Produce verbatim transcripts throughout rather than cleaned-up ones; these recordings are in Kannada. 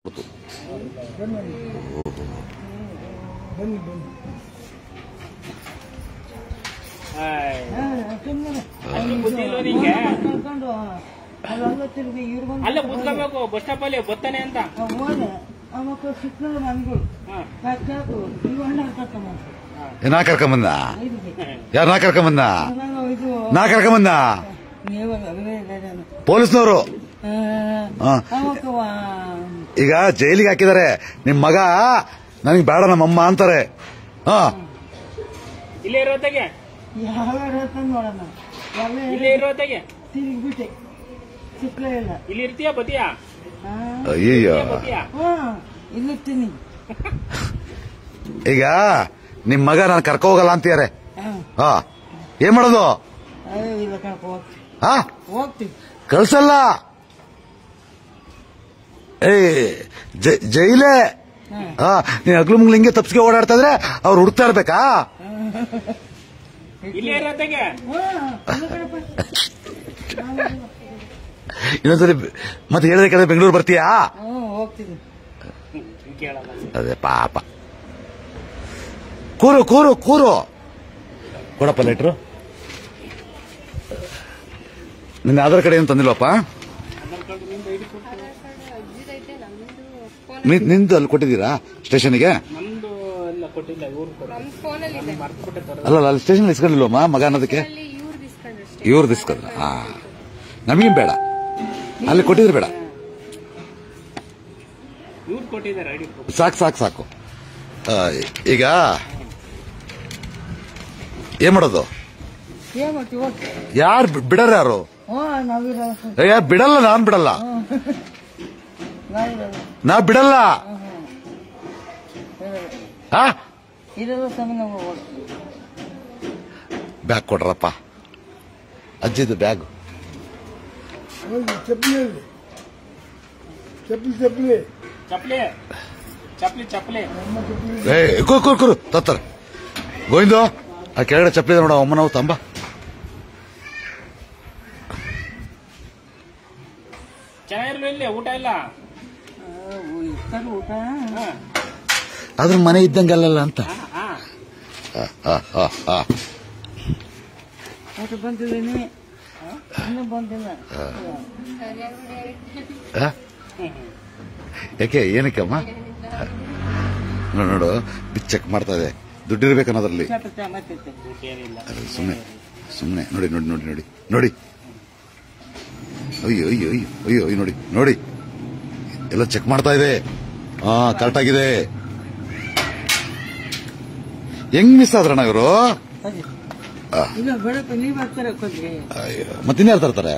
ಅಲ್ಲ ಮುದ್ಕೋಬೇಕು ಬಸ್ ಸ್ಟಾಪ್ ಅಲ್ಲಿ ಬರ್ತಾನೆ ಅಂತ ನಾ ಕರ್ಕೊಂಬಂದ ಯಾರು ನಾ ಕರ್ಕೊಂಬಂದ ನಾ ಕರ್ಕೊಂಬಂದ ಪೊಲೀಸ್ನವರು ಈಗ ಜೈಲಿಗೆ ಹಾಕಿದ್ದಾರೆ. ನಿಮ್ ಮಗ ನನಗೆ ಬೇಡ ನಮ್ಮಮ್ಮ ಅಂತಾರೆ. ಹಾ ಇಲ್ಲೇ ಇರೋತ್ತಾಗೆ ಇಲ್ಲೇ ಇರೋತ್ತಾಗೆ ಇಲ್ಲಿ ಇರ್ತೀಯ ಬತ್ತೀಯಾ? ಅಯ್ಯಯ್ಯೋ ಇಲ್ಲಿರ್ತೀನಿ. ಈಗ ನಿಮ್ ಮಗ ನಾನು ಕರ್ಕೊ ಹೋಗಲ್ಲ ಅಂತೀಯಾರೆ. ಹಾ ಏನ್ ಮಾಡೋದು? ಹಾ ಹೋಗ್ತೀವಿ ಕಳ್ಸಲ್ಲ. ಏ ಜೈಲೇ. ಹಾ ನೀನ್ ಹಗ್ಲು ಮುಂಗ್ಲು ಹಿಂಗೆ ತಪ್ಪಿಗೆ ಓಡಾಡ್ತಾ ಇದ್ರೆ ಅವ್ರು ಹುಡುಕ್ತಾ ಇರ್ಬೇಕಾ? ಇಲ್ಲೇ ಇರೋತ್ತಾಗೆ ಇನ್ನೊಂದ್ಸರಿ ಮತ್ತೆ ಹೇಳಿದ್ರೆ ಕೇಳಿದ್ರೆ ಬೆಂಗಳೂರು ಬರ್ತೀಯಾ? ಹೋಗ್ತೀನಿ. ಅದೇ ಪಾಪ. ಕೂರು ಕೂರು ಕೂರು ಕೊಡಪ್ಪ ಲೆಟ್ರು. ನಿನ್ನ ಆಧಾರ್ ಕಾರ್ಡ್ ಏನು ತಂದಿಲ್ವಪ್ಪ? ನಿಂದು ಅಲ್ಲಿ ಕೊಟ್ಟಿದ್ದೀರಾ ಸ್ಟೇಷನ್ಗೆ? ಅಲ್ಲ ಅಲ್ಲಿ ಸ್ಟೇಷನ್ ಇಸ್ಕೊಂಡಿಲ್ವಮ್ಮ ಮಗ ಅನ್ನೋದಕ್ಕೆ? ಇವ್ರದ್ದು ಇಸ್ಕೊಂಡ್ರ? ಹಾ ನಮಗೇನು ಬೇಡ, ಅಲ್ಲಿ ಕೊಟ್ಟಿದ್ರೆ ಬೇಡ. ಸಾಕು ಸಾಕು ಸಾಕು. ಈಗ ಏನ್ ಮಾಡೋದು? ಯಾರು ಬಿಡರ? ಯಾರು ಬಿಡಲ್ಲ? ನಾನ್ ಬಿಡಲ್ಲ, ನಾ ಬಿಡಲ್ಲ. ಹಾ ಬ್ಯಾಗ್ ಕೊಡ್ರಪ್ಪ, ಅಜ್ಜಿದು ಬ್ಯಾಗ್. ಏ ಕೂರು ಕೂರು ಕೂರು ತತ್ತಾರೆ ಗೋವಿಂದು. ಆ ಕೆಳಗಡೆ ಚಪ್ಪಲಿ ನೋಡ ಅಮ್ಮ, ನಾವು ತಂಬ. ಚೆನ್ನಾಗಿರ್ಲಿಲ್ಲ ಊಟ ಇಲ್ಲ. ಅದ್ರ ಮನೆ ಇದ್ದಂಗಲ್ಲ ಅಂತ ಬಂದಿದ್ದೀನಿ. ಬಂದಿಲ್ಲ ಯಾಕೆ ಏನಕ್ಕಮ್ಮ? ನೋಡು ಬಿಚ್ ಚೆಕ್ ಮಾಡ್ತಾ ಇದೆ, ದುಡ್ಡಿರ್ಬೇಕು ಅನ್ನೋದ್ರಲ್ಲಿ. ಸುಮ್ಮನೆ ಸುಮ್ಮನೆ ನೋಡಿ ನೋಡಿ ನೋಡಿ ನೋಡಿ ನೋಡಿ. ಅಯ್ಯೋ ಅಯ್ಯೋ ಅಯ್ಯೋ ಅಯ್ಯೋ ಅಯ್ಯೋ ನೋಡಿ ನೋಡಿ, ಎಲ್ಲ ಚೆಕ್ ಮಾಡ್ತಾ ಇದೆ. ಹಾ ಕರೆಕ್ಟ್ ಆಗಿದೆ. ಹೆಂಗ್ ಮಿಸ್ ಆದ್ರಣ್ಣ ಇವರು? ಮತ್ತಿನ್ಯಾರು ತರ್ತಾರೆ?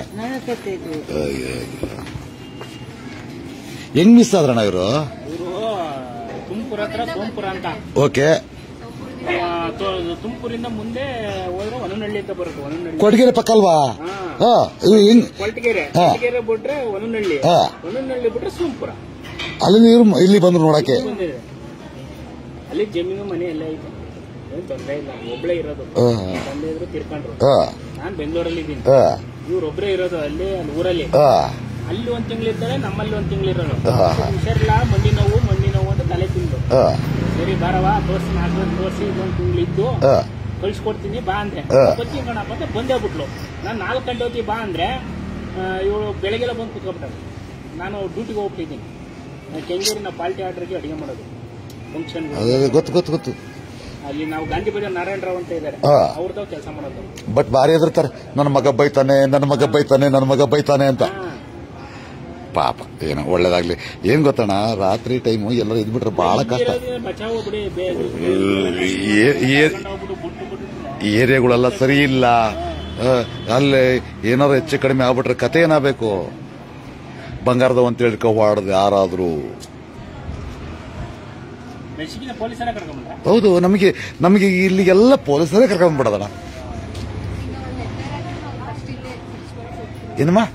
ಹೆಂಗ್ ಮಿಸ್ ಆದ್ರಣ್ಣ ಇವರು? ತುಮಕೂರು ಹತ್ರ ಸೋಂಪುರ ಅಂತ. ಓಕೆ. ತುಮಕೂರಿಂದ ಮುಂದೆ ಹೋದ್ರೆ ಒನನಹಳ್ಳಿ ಅಂತ ಬರುತ್ತೆ. ಒನನಹಳ್ಳಿ ಕೊಡಗೇರಿ ಪಕ್ಕ ಅಲ್ವಾ? ಕೊಳಟಗೆರೆ ಕೊಳಟಗೆರೆ ಬಿಟ್ರೆ ಒನನಹಳ್ಳಿ, ಒನನಹಳ್ಳಿ ಬಿಟ್ರೆ ಸೋಂಪುರ. ಅಲ್ಲಿ ನೀರು ಇಲ್ಲಿ ಬಂದ್ರು ನೋಡಕ್ಕೆ. ಅಲ್ಲಿ ಜಮೀನು ಮನೆ ಎಲ್ಲ ಐತೆ, ಏನ್ ತೊಂದರೆ ಇಲ್ಲ. ಒಬ್ಳೆ ಇರೋದು, ತಂದೆ ಇದ್ರು ತೀರ್ಕೊಂಡ್ರು. ನಾನ್ ಬೆಂಗಳೂರಲ್ಲಿ ಇದ್ದೀನಿ, ಇವ್ರೊಬ್ರೇ ಇರೋದು ಅಲ್ಲಿ ಅಲ್ಲಿ ಊರಲ್ಲಿ. ಅಲ್ಲಿ ಒಂದ್ ತಿಂಗಳಿರ್ತಾರೆ, ನಮ್ಮಲ್ಲಿ ಒಂದ್ ತಿಂಗಳಿರೋದು. ಹುಷಾರಿಲ್ಲ, ಮಂಡಿ ನೋವು ಮಂಡಿ ನೋವು ಅಂತ ತಲೆ ತಿಂದು, ಸರಿ ಬಾರವಾ ತೋರ್ಸಿ, ನಾಲ್ಕು ತೋರ್ಸಿ ಇದೊಂದು ತಿಂಗಳಿದ್ದು ಕಳ್ಸಿಕೊಡ್ತೀನಿ ಬಾ ಅಂದ್ರೆ ಬತ್ತಿ ಕಣಪ್ಪ ಅಂತ ಬಂದೇ ಬಿಟ್ಲು. ನಾನು ನಾಲ್ಕು ಗಂಟೆ ಹೊತ್ತಿಗೆ ಬಾ ಅಂದ್ರೆ ಇವಳು ಬೆಳಗ್ಗೆಲ್ಲ ಬಂದು ಕುತ್ಕೊಬಿಟ್ಟಾರೆ. ನಾನು ಡ್ಯೂಟಿಗೆ ಹೋಗ್ತಿದ್ದೀನಿ. ಕೆಂಗೇರಿನ ಪಾಲ್ಟಿ ಆರ್ಡರ್ಗೆ ಅಡಿಗೆ ಮಾಡೋದು ಫಂಕ್ಷನ್. ಗೊತ್ತು ಗೊತ್ತು ಗೊತ್ತು. ಅಲ್ಲಿ ನಾವು ಗಾಂಧಿ ಬಜಾರ್ ನಾರಾಯಣರಾವ್ ಅಂತ ಇದ್ದಾರೆ, ಅವ್ರದ್ದು ಕೆಲಸ ಮಾಡೋದು. ಬಟ್ ಬಾರಿ ಎದುರ್ತಾರೆ, ನನ್ನ ಮಗ ಬೈತಾನೆ ನನ್ನ ಮಗ ಬೈತಾನೆ ನನ್ನ ಮಗ ಬೈತಾನೆ ಅಂತ. ಪಾಪ ಏನೋ ಒಳ್ಳೇದಾಗ್ಲಿ. ಏನ್ ಗೊತ್ತಣ್ಣ, ರಾತ್ರಿ ಟೈಮು ಎಲ್ಲರೂ ಇದ್ಬಿಟ್ರೆ ಬಹಳ ಕಷ್ಟ. ಏರಿಯಾಗಳೆಲ್ಲ ಸರಿ ಇಲ್ಲ, ಅಲ್ಲೇ ಏನಾದ್ರು ಹೆಚ್ಚು ಕಡಿಮೆ ಆಗ್ಬಿಟ್ರೆ ಕತೆ ಏನಾಗಬೇಕು? ಬಂಗಾರದ ಅಂತ ಹೇಳಿ ಕವಾಡ್ದು ಯಾರಾದ್ರೂ. ಹೌದು, ನಮಗೆ ನಮಗೆ ಇಲ್ಲಿಗೆಲ್ಲ ಪೊಲೀಸರೇ ಕರ್ಕೊಂಡ್ಬಿಡೋದಣ್ಣ. ಏನಮ್ಮ?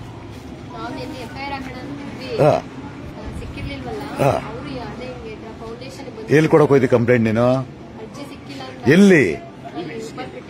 ಎಲ್ಲಿ ಕೊಡಕ್ ಹೋಯ್ತು ಕಂಪ್ಲೇಂಟ್ ನೀನು? ಎಲ್ಲಿ?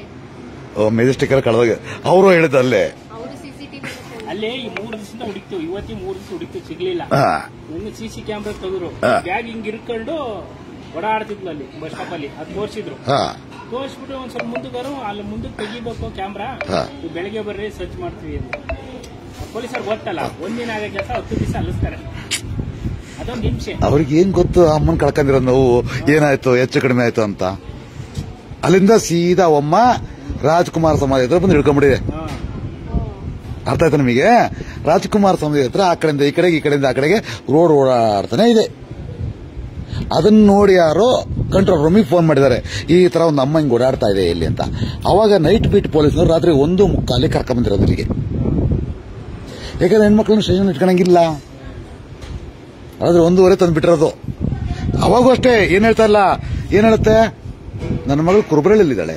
ಮೆಜೆಸ್ಟಿಕ್ ಅಲ್ಲಿ ಕಳೆದೋಗಿ ಅವರು ಹೇಳಿದ ಅಲ್ಲೇ ಅಲ್ಲೇ ಈ ಮೂರು ದಿವಸದಿಂದ ಹುಡುಕ್ತೀವಿ. ಇವತ್ತಿ ಮೂರ್ ದಿವಸ ಹುಡುಕಿ ಸಿಗ್ಲಿಲ್ಲ. ಹಾ ನಿನ್ನೆ ಸಿ ಸಿ ಕ್ಯಾಮ್ರಾ ತೆಗೆದ್ರು, ಬ್ಯಾಗ್ ಹಿಂಗ್ ಇರ್ಕೊಂಡು ಓಡಾಡ್ತಿದ್ಲು ಅಲ್ಲಿ ಬಸ್ ಸ್ಟಾಪ್ ಅಲ್ಲಿ. ಅದು ತೋರಿಸಿದ್ರು, ಹಾ ತೋರಿಸ್ಬಿಟ್ಟು ಒಂದ್ ಸ್ವಲ್ಪ ಮುಂದಗಾರು ಅಲ್ಲಿ ಮುಂದಕ್ಕೆ ತೆಗಿಬೇಕು ಕ್ಯಾಮ್ರಾ, ಬೆಳಗ್ಗೆ ಬರ್ರಿ ಸರ್ಚ್ ಮಾಡ್ತೀವಿ ಅಂತ. ಪೊಲೀಸರು ಗೊತ್ತಲ್ಲ, ಒಂದಿನ ಆಗ ಕೆಲಸ ಹತ್ತು ದಿವಸ ಅಲ್ಲಿಸ್ತಾರೆ. ಅದೊಂದು ಹಿಂಸೆ. ಅವ್ರಿಗೆ ಏನ್ ಗೊತ್ತು ಅಮ್ಮನ್ ಕಳ್ಕೊಂಡಿರೋ ನೋವು ಏನಾಯ್ತು, ಹೆಚ್ಚು ಕಡಿಮೆ ಆಯ್ತು ಅಂತ. ಅಲ್ಲಿಂದ ಸೀದಾ ಒಮ್ಮ ರಾಜ್ಕುಮಾರ್ ಸಮಾಧಿ ಹತ್ರ ಬಂದು ಹಿಡ್ಕೊಂಡ್ಬಿಟ್ಟಿದೆ. ಅರ್ಥ ಆಯ್ತಾ ನಿಮಗೆ? ರಾಜ್ಕುಮಾರ್ ಸಮಾಧಿ ಹತ್ರ ಆ ಕಡೆಯಿಂದ ಈ ಕಡೆಗೆ, ಈ ಕಡೆಯಿಂದ ಆ ಕಡೆಗೆ ರೋಡ್ ಓಡಾಡ್ತಾನೆ ಇದೆ. ಅದನ್ನ ನೋಡಿ ಯಾರೋ ಕಂಟ್ರೋಲ್ ರೂಮಿಗೆ ಫೋನ್ ಮಾಡಿದ್ದಾರೆ, ಈ ತರ ಒಂದು ಅಮ್ಮ ಹಿಂಗ್ ಓಡಾಡ್ತಾ ಇದೆ ಇಲ್ಲಿ ಅಂತ. ಅವಾಗ ನೈಟ್ ಬೀಟ್ ಪೊಲೀಸ್ನವರು ರಾತ್ರಿ ಒಂದು ಮುಕ್ಕಾಲಿ ಕರ್ಕೊಂಡ್ಬಂದಿರೋದು ಇಲ್ಲಿಗೆ. ಯಾಕಂದ್ರೆ ಹೆಣ್ಮಕ್ಳನ್ನ ಸ್ಟೇಷನ್ ಇಟ್ಕೊಳಂಗಿಲ್ಲ, ಆದ್ರೆ ಒಂದೂವರೆ ತಂದ್ಬಿಟ್ಟಿರೋದು. ಅವಾಗೂ ಅಷ್ಟೇ ಏನ್ ಹೇಳ್ತಾ ಇಲ್ಲ, ಏನ್ ಹೇಳುತ್ತೆ, ನನ್ನ ಮಗಳು ಕುರುಬರಳ್ಳಿದ್ದಾಳೆ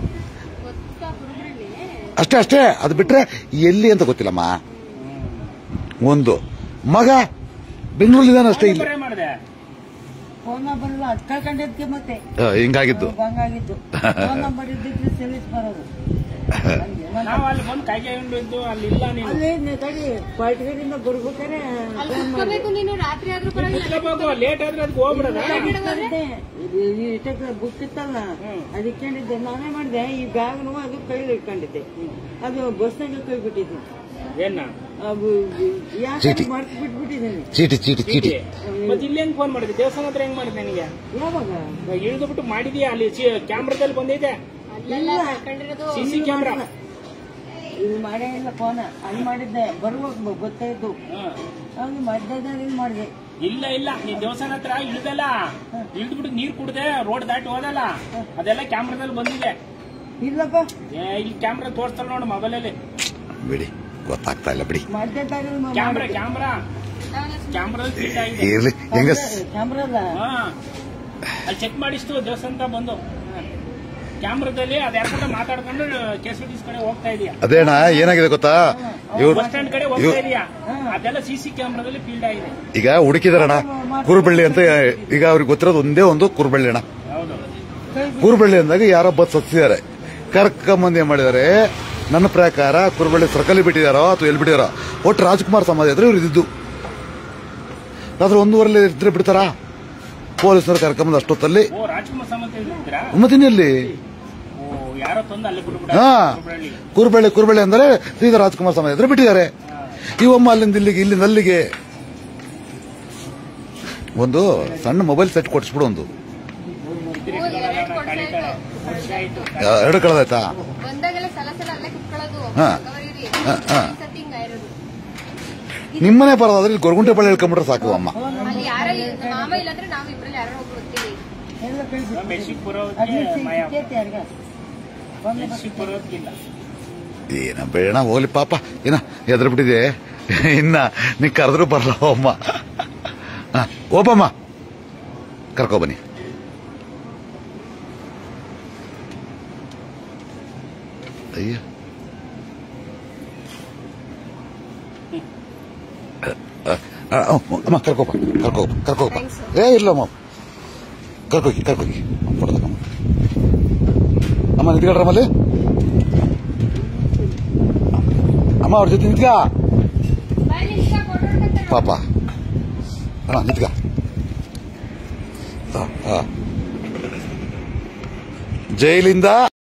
ಅಷ್ಟೇ ಅಷ್ಟೇ. ಅದು ಬಿಟ್ರೆ ಎಲ್ಲಿ ಅಂತ ಗೊತ್ತಿಲ್ಲಮ್ಮ. ಒಂದು ಮಗ ಬೆಂಗಳೂರಿದ್ದಾನೆ ಅಷ್ಟೇ. ಇಲ್ಲ ಫೋನ್ ನಂಬರ್ ಇಲ್ಲ, ಅದ್ ಕಳ್ಕೊಂಡಿದ್ಕೆ ಮತ್ತೆ ಹಿಂಗಾಗಿದ್ದು ಹಂಗಾಗಿದ್ದು. ಫೋನ್ ನಂಬರ್ ಇದ್ದಿದ್ರೆ ಸರ್ವಿಸ್ ಬರೋದು. ನಾವು ಅಲ್ಲಿ ಬಂದು ಕಾಯ್ಕೊಂಡಿದ್ದು ಅಲ್ಲಿ ಇಲ್ಲ. ನೀವು ಅಲ್ಲಿ ತಡಿ ಪಾರ್ಟಿಗರಿಂದ ಬರ್ಬೇಕಾರೆ ಲೇಟ್ ಆದ್ರೆ ಅದಕ್ಕೆ ಹೋಗ್ಬಿಡೋದ. ಇಷ್ಟಕ್ಕೆ ಬುಕ್ ಇತ್ತಲ್ಲ, ಅದಕ್ಕೆ ನಾನೇ ಮಾಡಿದೆ. ಈ ಬ್ಯಾಗ್ನು ಅದು ಕೈಲಿ ಇಟ್ಕೊಂಡಿದ್ದೆ, ಅದು ಬಸ್ನಾಗ ಕೈ ಬಿಟ್ಟಿದ್ದೆ. ಏನ ಯಾಕೆ ಮಾಡ್ತಿ ಬಿಟ್ಬಿಟ್ಟಿದ್ದೇನೆ. ಚೀಟಿ ಚೀಟಿ ಚೀಟಿ ಮತ್ತೆ ಇಲ್ಲಿ ಹೆಂಗ್ ಫೋನ್ ಮಾಡಿದ್ದೆ? ದೇವಸ್ಥಾನ ಹತ್ರ ಹೆಂಗ್ ಮಾಡಿದ್ದೆ ನನಗೆ? ಯಾವಾಗ ಇಳಿದು ಬಿಟ್ಟು ಮಾಡಿದೀಯಾ? ಅಲ್ಲಿ ಕ್ಯಾಮ್ರಾದಲ್ಲಿ ಬಂದೈತೆ ಸಿಸಿ ಕ್ಯಾಮ್ರಾ. ಇದು ಮಾಡೇ ಇಲ್ಲ ಫೋನ್, ಅಲ್ಲಿ ಮಾಡಿದ್ದೆ ಬರುವಾಗ ಗೊತ್ತಾಯ್ತು. ಅವ್ನು ಮಧ್ಯದಲ್ಲಿ ಮಾಡಿದೆ. ಇಲ್ಲ ಇಲ್ಲ, ನೀ ದೇವಸ್ಥಾನ ಹತ್ರ ಇಳ್ದಲ್ಲ, ಇಳ್ದು ಬಿಟ್ಟು ನೀರ್ ಕುಡ್ದೆ ರೋಡ್ ದಾಟಿ ಹೋದಲ್ಲ, ಅದೆಲ್ಲ ಕ್ಯಾಮ್ರಾದಲ್ಲಿ ಬಂದಿದೆ. ಇಲ್ಲಪ್ಪ, ಇಲ್ಲಿ ಕ್ಯಾಮ್ರಾ ತೋರಿಸ್ತಾರ ನೋಡು ಮೊಬೈಲಲ್ಲಿ. ಬಿಡಿ, ಗೊತ್ತಾಗ್ತಾ ಇಲ್ಲ ಬಿಡಿ. ಕ್ಯಾಮ್ರಾ ಕ್ಯಾಮ್ರಾ ಕ್ಯಾಮ್ರಾದಲ್ಲಿ ಇರ್ಲಿ, ಹೆಂಗ ಕ್ಯಾಮ್ರಾ ಅಲ್ಲ, ಅಲ್ಲಿ ಚೆಕ್ ಮಾಡಿಸ್ತು ದೇವಸ್ಥಾನ ಬಂದು. ಕ್ಯಾಮ್ರಾದಲ್ಲಿ ಅದ ಯಾಕಂದ್ರೆ ಮಾತಾಡ್ಕೊಂಡು ಕೆಎಸ್ಆರ್ಟಿಸಿ ಕಡೆ ಹೋಗ್ತಾ ಇದೀಯಾ? ಅದೇನಾ ಏನಾಗಿದೆ ಗೊತ್ತಾ, ಇವ್ರು ಬಸ್ ಸ್ಟ್ಯಾಂಡ್ ಕಡೆ ಹೋಗ್ತಾ ಇದೀಯಾ? ಅದೆಲ್ಲ ಸಿಸಿ ಕ್ಯಾಮ್ರಾದಲ್ಲಿ ಫೀಲ್ಡ್ ಆಗಿದೆ. ಈಗ ಹುಡುಕಿದಾರಣ ಕುರುಬಳ್ಳಿ ಅಂತ. ಈಗ ಅವ್ರಿಗೆ ಗೊತ್ತಿರೋದು ಒಂದೇ ಒಂದು ಕುರುಬಳ್ಳಿ ಅಣ್ಣ. ಕುರುಬಳ್ಳಿ ಅಂದಾಗ ಯಾರೋ ಬಸ್ ಹತ್ತಿದ್ದಾರೆ, ಕರ್ಕೊಂಬಂದು ಏನ್ ಮಾಡಿದ್ದಾರೆ, ನನ್ನ ಪ್ರಕಾರ ಕುರುಬಳ್ಳಿ ಸರ್ಕಲ್ ಬಿಟ್ಟಿದಾರೋ ಅಥವಾ ಎಲ್ಲಿ ಬಿಟ್ಟಿದಾರೋ, ಒಟ್ಟು ರಾಜ್ಕುಮಾರ್ ಸಮಾಧಿ ಹತ್ರ ಇವ್ರು ಇದ್ದು. ಆದ್ರೆ ಒಂದೂವರೆಲ್ಲಿ ಇದ್ರೆ ಬಿಡ್ತಾರ ಪೊಲೀಸರು ಕರ್ಕೊಂಬಂದು ಅಷ್ಟೊತ್ತಲ್ಲಿ. ಮತ್ತಿನಲ್ಲಿ ಹಾ ಕುರುಬಳ್ಳಿ ಕುರುಬಳ್ಳಿ ಅಂದ್ರೆ ಸೀದಾ ರಾಜ್ಕುಮಾರ್ ಸಮಾಧಿ ಹತ್ರ ಬಿಟ್ಟಿದ್ದಾರೆ. ಇವಮ್ಮ ಅಲ್ಲಿಂದ ಇಲ್ಲಿಗೆ, ಇಲ್ಲಿಂದ ಅಲ್ಲಿಗೆ. ಒಂದು ಸಣ್ಣ ಮೊಬೈಲ್ ಸೆಟ್ ಕೊಡಿಸ್ಬಿಡು. ಒಂದು ಎರಡು ಕಳೆದಾಯ್ತಾ? ನಿಮ್ಮನೆ ಬರೋದಾದ್ರೆ ಇಲ್ಲಿ ಗೊರಗುಂಟೆ ಬಳ್ಳಿ ಹೇಳ್ಕೊಂಡ್ಬಿಟ್ರೆ ಸಾಕು ಅಮ್ಮ. ಏನ ಬೇಡ ಹೋಗ್ಲಿ ಪಾಪ, ಏನ ಎದ್ರ ಬಿಟ್ಟಿದೆ ಇನ್ನ. ನೀ ಕರೆದ್ರು ಬರಲ್ಲ ಅಮ್ಮ. ಓಪಮ್ಮ ಕರ್ಕೊ ಬನ್ನಿ. ಅಯ್ಯ ಅಮ್ಮ ಕರ್ಕೋಪ ಕರ್ಕೋ ಕರ್ಕೋಪ. ಏ ಇಲ್ಲಮ್ಮ, ಕರ್ಕೋಗಿ ಕರ್ಕೋಗಿ ಕೊಡ್ತಮ್ಮ. ಅಮ್ಮ ನಿಂತ್ಕೊಳ್ರಮ್ಮಲ್ಲಿ. ಅಮ್ಮ ಅವ್ರ ಜೊತೆ ನಿಂತ್ಕ ಪಾಪ. ಅಣ್ಣ ನಿಂತ್ಕ. ಜೈಲಿಂದ